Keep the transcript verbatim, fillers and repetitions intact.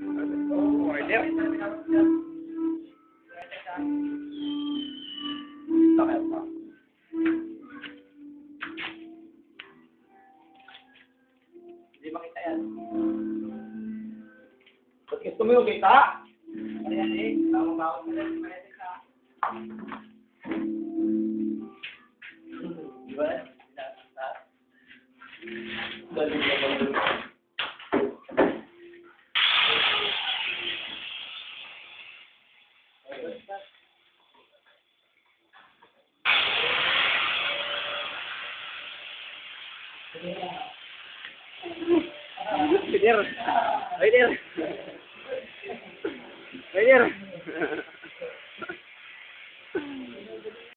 Oh, order. Bakit pa? Hindi makita yan. Ba't gusto mo yung kita? Ayan eh, tama-tama ko na yung kita. Diba? Galing na ba doon? Ay, der. Ay, der. Ay, der.